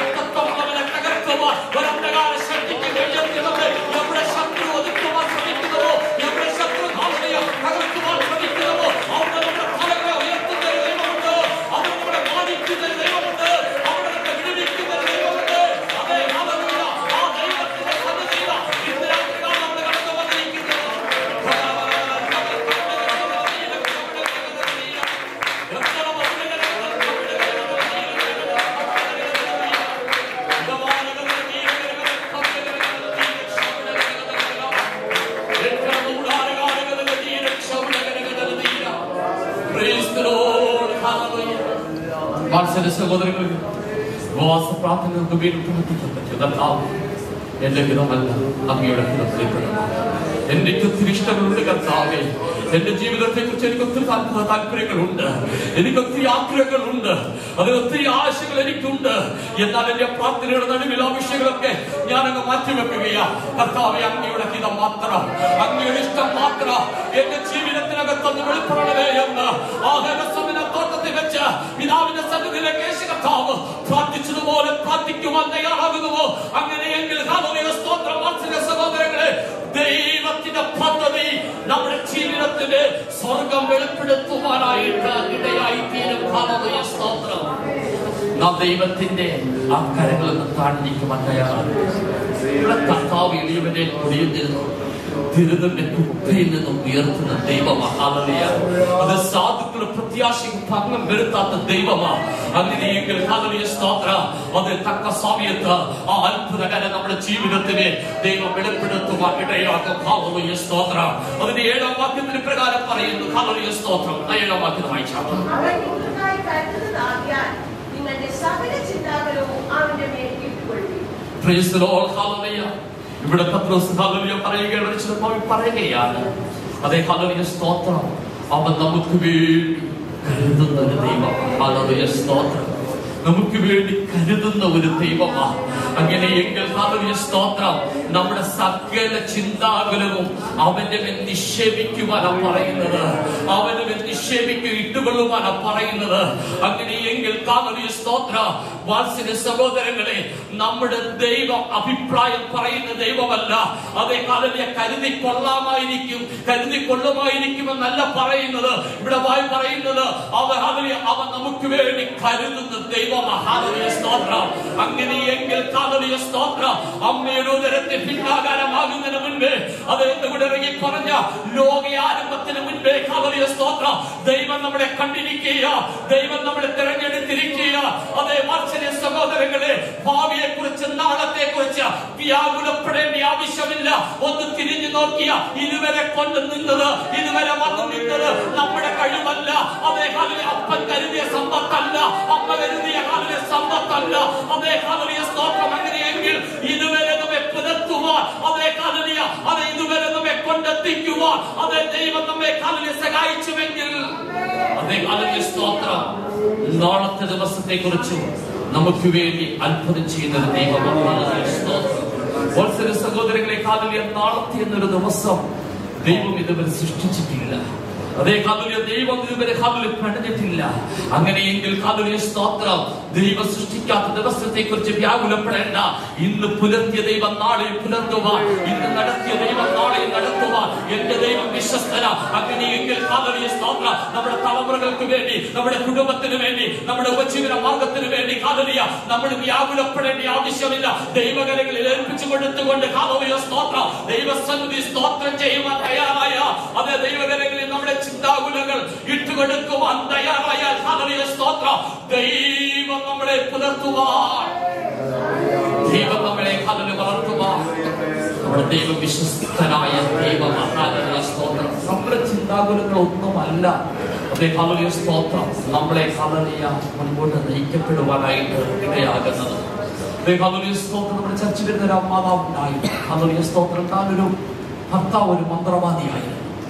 അവനെ തകർക്കുവാൻ ഒരന്ധകാര ശക്തിക്ക് കഴിയുന്നത് നമ്മുടെ ശത്രു ഒതുക്കുവാൻ ശ്രമിക്കുന്നതോ നമ്മുടെ ശത്രു തകർക്കുവാൻ ശ്രമിക്കുന്നതോ അവിടെ നമ്മുടെ ഫലങ്ങളെ ഉയർത്തുന്ന ഒരു ദൈവമുണ്ട്. അവിടെ നമ്മളെ ബാധിക്കുന്ന ഒരു ദൈവമുണ്ട്. അവിടെ നമ്മളെ വിടുവിക്കുന്ന ഒരു ദൈവമുണ്ട്. അതേ ഹല്ലേലൂയ ആ ദൈവത്തിന്റെ സന്നിധിയിൽ ഇന്ന് രാത്രികാലം നമ്മൾ കടന്നു വന്നിരിക്കുന്നത്. സഹോദരങ്ങൾ ഉപവാസ പ്രാർത്ഥനകൾക്ക് വീണ്ടും പ്രവർത്തിക്കാൻ പറ്റും. എന്റെ ഹിതമല്ല അങ്ങയുടെ ഹിതത്തിലേക്ക് എനിക്ക് ഒത്തിരി ഇഷ്ടങ്ങളുണ്ട് കർത്താവേ. എന്റെ ജീവിതത്തെ കുറിച്ച് എനിക്ക് ഒത്തിരി താല്പര്യങ്ങളുണ്ട്. എനിക്ക് ഒത്തിരി ആഗ്രഹങ്ങളുണ്ട്. അതിൽ ഒത്തിരി ആശകൾ എനിക്കുണ്ട്. എന്നാൽ എന്റെ പ്രാർത്ഥനയുടെ നടുവിൽ ആ വിഷയങ്ങളൊക്കെ ഞാനങ്ങ് മാറ്റിവെക്കുകയാ. കർത്താവേ അങ്ങയുടെ ഹിതം മാത്രം അങ്ങയുടെ ഇഷ്ടം മാത്രം എന്റെ ജീവിതത്തിനകത്തൊന്ന് വെളിപ്പെടണമേ എന്ന് ആഹരസമിന തോട്ടത്തിൽ വെച്ച് പിതാവിന്റെ സന്നിധിയിലേക്ക് യേശു കർത്താവ് പ്രാർത്ഥിച്ചതുപോലെ പ്രാർത്ഥിക്കുവാൻ തയ്യാറാകുന്നുവോ? അങ്ങനെയെങ്കിൽ ഹല്ലേലൂയ സ്തോത്രം വാത്സല്യ സഹോദരങ്ങളെ ദൈവത്തിന്റെ പദ്ധതി നമ്മുടെ ജീവിതത്തിന് സ്വർഗം വെളിപ്പെടുത്തുവാനായിട്ട് ഇടയായി തീരും. ഹല്ലേലൂയ സ്തോത്രം. നാം ദൈവത്തിന്റെ ആ കരങ്ങളിൽ നിന്ന് താഴ്ന്നിരിക്കുവാൻ തയ്യാറാണ്. ഇവിടെ കർത്താവ് എളിയവനെ കുടിയിരുന്നിരുന്നു ദുരിതന്റെ കുപ്പയിൽ നിന്നും ഉയർത്തുന്ന ദൈവമാണ്. ഹല്ലേലൂയ അത് സാധുക്കളുടെ പ്രത്യാശയ്ക്ക് ഭംഗം വരുത്താത്ത ദൈവമാണ്. അങ്ങനെയെങ്കിൽ ഹല്ലേലൂയ സ്തോത്രം അത് തക്ക സമയത്ത് ആ അത്ഭുതകര നമ്മുടെ ജീവിതത്തിന് ദൈവം വെളിപ്പെടുത്തുവാൻ ഇടയാക്കും. ഹല്ലേലൂയ സ്തോത്രം. അതിന്റെ ഏഴാം വാക്യത്തിന് പ്രകാരം പറയുന്നു. ഹല്ലേലൂയ സ്തോത്രം. ഏഴാം വാക്യം വായിച്ചാട്ടെ. Praise the Lord. ഹല്ലേലൂയ. ഇവിടെ പത്രോസ് ഹല്ലേലൂയ പറയുകയാണ് പറയുകയാണ് അതേ ഹല്ലേലൂയ സ്തോത്രം അവൻ നമുക്ക് വേണ്ടി കരുതുന്ന ഒരു ദൈവം. ഹല്ലേലൂയ സ്തോത്രം. നമുക്ക് വേണ്ടി കരുതുന്ന ഒരു ദൈവമാണ്. അങ്ങനെയെങ്കിൽ ഹല്ലേലൂയ സ്തോത്രം നമ്മുടെ സകല ചിന്താകുലവും അവന്റെ മേൽ നിക്ഷേപിക്കുവാനാണ് പറയുന്നത്. അവന്റെ മേൽ നിക്ഷേപിക്കുക ഇട്ടുകൊള്ളുവാനാണ് പറയുന്നത്. അങ്ങനെയെങ്കിൽ ഹല്ലേലൂയ സ്തോത്രം വാത്സല്യ സഹോദരങ്ങളെ നമ്മുടെ ദൈവം അഭിപ്രായം പറയുന്ന ദൈവമല്ല. അതേ ഹല്ലേലൂയ കരുതി കൊള്ളാമായിരിക്കും കരുതി കൊള്ളുമായിരിക്കും എന്നല്ല പറയുന്നത്. ഇവിടെ വായി പറയുന്നത് അവൻ ഹല്ലേലൂയ അവൻ നമുക്ക് വേണ്ടി കരുതുന്ന ദൈവം. ഹല്ലേലൂയ സ്തോത്രം. അങ്ങനെയെങ്കിൽ ഹല്ലേലൂയ സ്തോത്രം അമ്മയുടെ ഉദരത്തിൽ പിന്നാകാരമാകുന്നതിന് മുൻപേ അദ്ദേഹത്തെ കൂടെ ഇറങ്ങി പറഞ്ഞ ലോക ആരംഭത്തിന് മുൻപേ ഹല്ലേലൂയ സ്തോത്രം ദൈവം നമ്മളെ കണ്ടിരിക്കുക. ദൈവം നമ്മളെ തിരഞ്ഞെടുത്തിരിക്കുക. അതേ വാത്സല്യ സഹോദരങ്ങളെ ഭാവിയെ കുറിച്ച് നാളത്തെ കുറിച്ച് വ്യാകുലപ്പെടേണ്ട ആവശ്യമില്ല. ഒന്ന് തിരിഞ്ഞു നോക്കിയ ഇതുവരെ കൊണ്ട് നിന്നത് ഇതുവരെ വന്നു നിന്നത് നമ്മുടെ കഴിവല്ല. അതേ ഹല്ലേലൂയ അപ്പൻ കരുതിയ സമ്പത്തല്ല. അമ്മ കരുതിയ ഹല്ലേലൂയ സമ്പത്തല്ല. അതേ ഹല്ലേലൂയ സ്തോത്രം. അങ്ങനെയെങ്കിൽ ഇതുവരെ നമ്മെ പുലർത്തുവാൻ, അതേ ഹല്ലേലൂയ, അത് ഇതുവരെ നമ്മെ കൊണ്ടെത്തിക്കുവാൻ അതേ ദൈവം നമ്മെ ഹല്ലേലൂയ സഹായിച്ചുവെങ്കിൽ, അതേ ഹല്ലേലൂയ സ്തോത്രം, നാളത്തെ ദിവസത്തെ കുറിച്ചും നമുക്ക് വേണ്ടി അത്ഭുതം ചെയ്യുന്ന ദൈവമാണ്. സ്തോത്രം. സഹോദരങ്ങളെ, ഹല്ലേലൂയ, നാളത്തെ എന്നൊരു ദിവസം ദൈവം ഇതുവരെ സൃഷ്ടിച്ചിട്ടില്ല. അതേ ഹല്ലേലൂയ, ദൈവം ഇതുവരെ ഹല്ലേലൂയ പണിതിട്ടില്ല. അങ്ങനെയെങ്കിൽ ഹല്ലേലൂയ സ്തോത്രം, ദൈവം സൃഷ്ടിക്കാത്ത ദിവസത്തെ കുറിച്ച് വ്യാകുലപ്പെടേണ്ട. ഇന്ന് പുലർത്തിയ ദൈവം നാളെ പുലർത്തുവാൻ, ഇന്ന് നടത്തിയ ദൈവം നാളെ നടത്തുവാൻ എന്റെ ദൈവം വിശ്വസ്തന. അങ്ങനെയെങ്കിൽ ഹല്ലേലൂയ സ്തോത്രം, നമ്മുടെ തലമുറകൾക്ക് വേണ്ടി, നമ്മുടെ കുടുംബത്തിന് വേണ്ടി, നമ്മുടെ ഉപജീവന മാർഗത്തിന് വേണ്ടി ഹല്ലേലൂയ നമ്മൾ വ്യാകുലപ്പെടേണ്ട ആവശ്യമില്ല. ദൈവകരങ്ങളിൽ ഏൽപ്പിച്ചു കൊടുത്തുകൊണ്ട് ഹല്ലേലൂയ സ്തോത്രം, ദൈവസന്നിധി സ്തോത്രം ചെയ്യുവാൻ തയ്യാറായ, അതേ ദൈവകരങ്ങളിൽ നമ്മുടെ ചിന്താകുലങ്ങൾ ഇട്ടുകൊടുക്കുവാൻ തയ്യാറായാൽ ഹല്ലേലൂയ സ്തോത്രം, ദൈവം നമ്മളെ പുലർത്തുവാൻ, ദൈവം നമ്മളെ ഹല്ലേലൂയ വളർത്തുവാൻ നമ്മുടെ ദൈവം വിശ്വസ്തനായ ദൈവമാണ്. ഹല്ലേലൂയ സ്തോത്രം. നമ്മുടെ ചിന്താകുലങ്ങൾ ഒന്നുമല്ല അതേ ഹല്ലേലൂയ സ്തോത്രം നമ്മളെ ഹല്ലേലൂയ മുൻപോട്ട് നയിക്കപ്പെടുവാനായിട്ട് ഇടയാകുന്നത്. അതേ ഹല്ലേലൂയ സ്തോത്രം. നമ്മുടെ ചർച്ചയിൽ വരുന്ന ഒരു മാതാവുണ്ടായി. ഹല്ലേലൂയ സ്തോത്രം. താനൊരു ഭർത്താവ് ഒരു മന്ത്രവാദിയായിരുന്നു.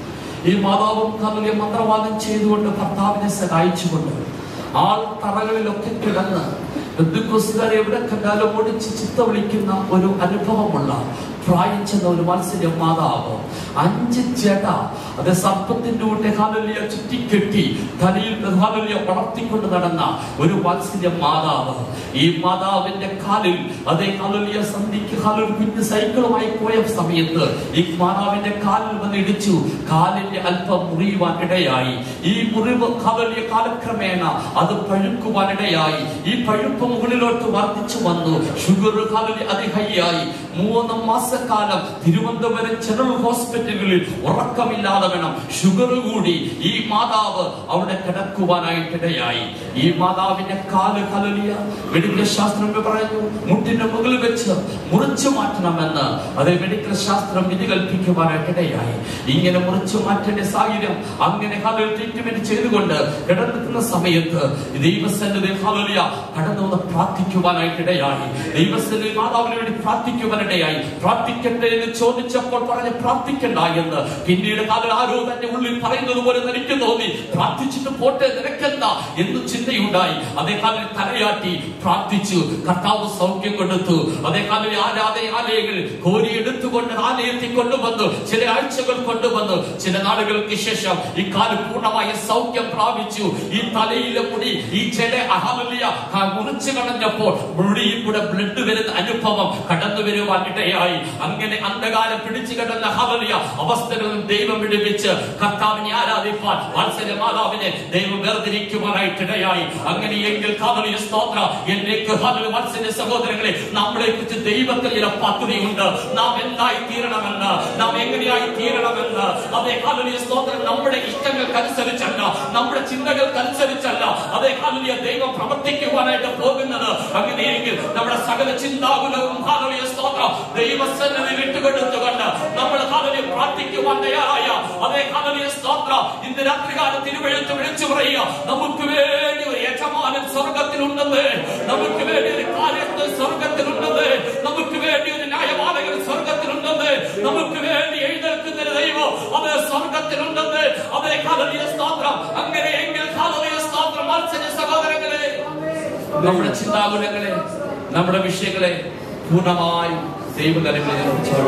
ഈ മാതാവും ഹല്ലേലൂയ മന്ത്രവാദം ചെയ്തുകൊണ്ട് ഭർത്താവിനെ സഹായിച്ചുകൊണ്ട് ആൾ തറകളിലൊക്കെ കിടന്ന് ബന്ധുക്കോസുകാരെ എവിടെ കണ്ടാലും ഓടിച്ച് ചിത്ത വിളിക്കുന്ന ഒരു അനുഭവമുള്ള പ്രായം ചെന്ന ഒരു മത്സര മാതാവ് അഞ്ച് ജട അത് സർപ്പത്തിന്റെ കൂടെ ഹല്ലേലൂയ ചുറ്റിക്കെട്ടി തലയിൽ ഹല്ലേലൂയ വളർത്തിക്കൊണ്ട് നടന്ന ഒരു മത്സര മാതാവ്. ഈ മാതാവിന്റെ കാലിൽ അതേ ഹല്ലേലൂയ സന്ധിക്ക് ഹല്ലേലൂയ കുഞ്ഞ് സൈക്കിളുമായി പോയ സമയത്ത് ഈ മാതാവിന്റെ കാലിൽ വന്ന് ഇടിച്ചു. കാലിന്റെ അല്പം മുറിയുവാൻ ഇടയായി. ഈ മുറിവ് ഹല്ലേലൂയ കാലക്രമേണ അത് പഴുക്കുവാൻ ഇടയായി. ഈ പഴുപ്പ് മുകളിലോട്ട് വർദ്ധിച്ചു വന്നു. ഷുഗർ ഹല്ലേലൂയ അതിഹൈയായി. മൂന്ന് മാസക്കാലം തിരുവനന്തപുരം ജനറൽ ഹോസ്പിറ്റലുകളിൽ ഉറക്കമില്ലാതെ വേണം, ഷുഗർ കൂടി ഈ മാതാവ് അവിടെ കിടക്കുവാനായിട്ടിടയായി. ഈ മാതാവിന്റെ കാല് ഹല്ലേലൂയ മെഡിക്കൽ ശാസ്ത്രം പറഞ്ഞു മുട്ടിന്റെ മുകളിൽ വെച്ച് മുറിച്ചു മാറ്റണമെന്ന്. അതേ മെഡിക്കൽ ശാസ്ത്രം വിധി കൽപ്പിക്കുവാനായിട്ടിടയായി. ഇങ്ങനെ മുറിച്ചു മാറ്റേണ്ട സാഹചര്യം. അങ്ങനെ ഹല്ലേലൂയ ട്രീറ്റ്മെന്റ് ചെയ്തുകൊണ്ട് കിടന്നിട്ടുള്ള സമയത്ത് ദൈവസന്നിധിയിൽ ഹല്ലേലൂയ കടന്നു വന്ന് പ്രാർത്ഥിക്കുവാനായിട്ടിടയായി. ദൈവസന്നിധിയിൽ മാതാവിന് വേണ്ടി പ്രാർത്ഥിക്കുവാനിടയായി. പ്രാർത്ഥിക്കട്ടെ എന്ന് ചോദിച്ചപ്പോൾ പറഞ്ഞ് പ്രാർത്ഥിക്കണ്ട എന്ന്. പിന്നീട് ആരോ തന്നെ ഉള്ളിൽ പറയുന്നത് പോലെ എനിക്ക് തോന്നി, പ്രാർത്ഥിച്ചിട്ട് പോട്ടെ നിനക്കെന്താ എന്ന് ചിന്തയുണ്ടായി. അതേ കാലിൽ തലയാട്ടി പ്രാർത്ഥിച്ചു. കർത്താവ് സൗഖ്യം കൊടുത്തു. അതേ കാലിൽ ആലയങ്ങൾ കോരി എടുത്തുകൊണ്ട് ആലയത്തിൽ കൊണ്ടുവന്നു. ചില ആഴ്ചകൾ കൊണ്ടുവന്നു. ചില നാളുകൾക്ക് ശേഷം ഈ കാല് പൂർണ്ണമായ സൗഖ്യം പ്രാപിച്ചു. ഈ തലയിലെ മുടി ഈ ചെല ഹല്ലേലൂയ മുറിച്ചു കളഞ്ഞപ്പോൾ മുടിയിൽ കൂടെ ബ്ലഡ് വരുന്ന അനുഭവം കടന്നു വരുവാൻ ഇടയായി. അങ്ങനെ അന്ധകാരം പിടിച്ചു കിടന്ന ഹല്ലേലൂയ അവസ്ഥകളിൽ ദൈവം വിടുവിച്ച് കർത്താവിനെ ആരാധിപ്പാൻ വാത്സല്യ മാതാവിനെ ദൈവം വേർതിരിക്കുവാനായിട്ടിടയായി. അങ്ങനെയെങ്കിൽ ഹല്ലേലൂയ സ്തോത്രം, എന്നേക്ക് ഹല്ലേലൂയ വാത്സല്യ സഹോദരങ്ങളെ, നമ്മളെ കുറിച്ച് ദൈവത്തിന് ചില പദ്ധതിയുണ്ട്. നാം എന്തായി തീരണമെന്ന്, നാം എങ്ങനെയായി തീരണമെന്ന്. അതേ ഹല്ലേലൂയ സ്തോത്രം, നമ്മുടെ ഇഷ്ടങ്ങൾക്കനുസരിച്ചല്ല, നമ്മുടെ ചിന്തകൾക്കനുസരിച്ചല്ല അതേ ഹല്ലേലൂയ ദൈവം പ്രവർത്തിക്കുവാനായിട്ട് പോകുന്നത്. അങ്ങനെയെങ്കിൽ നമ്മുടെ സകല ചിന്താകുലവും ഹല്ലേലൂയ സ്തോത്രം ദൈവസന്നിധി വിട്ടുകൊടുത്തുകൊണ്ട് നമ്മൾ ഹല്ലേലൂയ പ്രാർത്ഥിക്കുവാൻ തയ്യാറായ അതേ ഹല്ലേലൂയ സ്തോത്രം ഇന്ന് രാത്രികാലം തിരുവെഴുത്ത് വിളിച്ചു പറയുക, നമുക്ക് വേണ്ടി ഒരു യജമാനൻ സ്വർഗത്തിലുണ്ടെന്ന്, നമുക്ക് വേണ്ടി ഒരു കാര്യസ്ഥൻ സ്വർഗത്തിലുണ്ടെന്ന്, നമുക്ക് വേണ്ടി ഒരു ന്യായപാലകൻ സ്വർഗത്തിലുണ്ടെന്ന്, നമുക്ക് വേണ്ടി എഴുന്നേൽക്കുന്ന ദൈവം അത് സ്വർഗത്തിലുണ്ടെന്ന്. അതേ ഹല്ലേലൂയ സ്തോത്രം. അങ്ങനെയെങ്കിൽ ഹല്ലേലൂയ സ്തോത്രം വാത്സല്യ സഹോദരങ്ങളെ, നമ്മുടെ ചിന്താകുലങ്ങളെ, നമ്മുടെ വിഷയങ്ങളെ പൂർണ്ണമായി ദൈവകരങ്ങളെ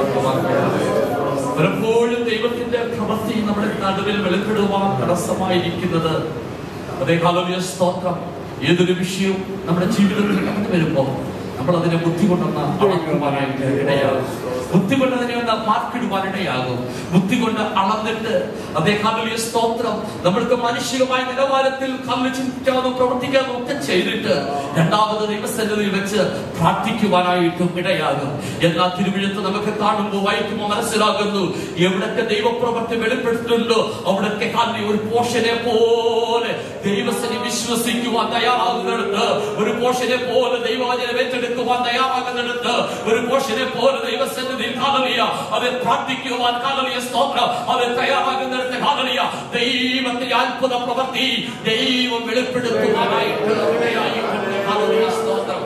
പലപ്പോഴും ദൈവത്തിന്റെ പ്രവൃത്തി നമ്മുടെ നടുവിൽ വെളിപ്പെടുവാൻ തടസ്സമായിരിക്കുന്നത് അതേ ഹല്ലേലൂയ സ്തോത്രം. ഏതൊരു വിഷയവും നമ്മുടെ ജീവിതത്തിൽ കടന്നു വരുമ്പോൾ നമ്മൾ അതിനെ ബുദ്ധി കൊണ്ടൊന്ന് അളക്കുവാനായിട്ട് ഇടയാകും. ബുദ്ധി കൊണ്ട് അതിനെ ഒന്ന് മാർക്കിടുവാനിടയാകും. ബുദ്ധി കൊണ്ട് അളന്നിട്ട് അതേ ഹല്ലേലൂയ സ്തോത്രം നമ്മൾക്ക് മാനുഷികമായ നിലവാരത്തിൽ കല്ല് ചിന്തിക്കാനും പ്രവർത്തിക്കാനും ഒക്കെ ചെയ്തിട്ട് രണ്ടാമത് ദൈവസന്നിധിയിൽ വെച്ച് പ്രാർത്ഥിക്കുവാനായിട്ടും ഇടയാകും. എന്നാൽ തിരുവെഴുത്ത് നമുക്ക് കാണുമ്പോൾ വായിക്കുമ്പോൾ മനസ്സിലാകുന്നു, എവിടൊക്കെ ദൈവപ്രവൃത്തി വെളിപ്പെടുത്തുന്നുണ്ടോ അവിടൊക്കെ ഹല്ലേലൂയ ഒരു പോഷനെ പോലെ ദൈവസന്നിധി വിശ്വസിക്കുവാൻ തയ്യാറാകുന്നിടത്ത്, ഒരു പോഷനെ പോലെ ദൈവവചനം ഏറ്റെടുക്കുവാൻ തയ്യാറാകുന്നിടത്ത്, ഒരു പോഷനെ പോലെ ദൈവസന്നിധി ഹല്ലേലൂയ അത് പ്രാർത്ഥിക്കുവാൻ ഹല്ലേലൂയ സ്തോത്രം അത് തയ്യാറാകുന്നിടത്ത് ഹല്ലേലൂയ ദൈവത്തിന്റെ അത്ഭുത പ്രവൃത്തി ദൈവം വെളിപ്പെടുത്തുവാനായിട്ട് ഇടയായിട്ടുണ്ട്. ഹല്ലേലൂയ സ്തോത്രം.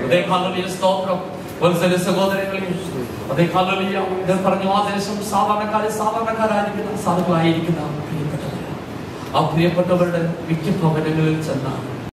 അതേ ഹല്ലേലൂയ സ്തോത്രം. വത്സല സഹോദരങ്ങളെ, അതേ ഹല്ലേലൂയ. ഞാൻ പറഞ്ഞു ആ ദേശം സാധാരണക്കാരെ സാധാരണക്കാരായിരിക്കുന്ന സാധുക്കളായിരിക്കുന്ന പ്രിയപ്പെട്ടവരാണ്. ആ പ്രിയപ്പെട്ടവരുടെ മിക്ക ഭവനങ്ങളിൽ ചെന്നാൽ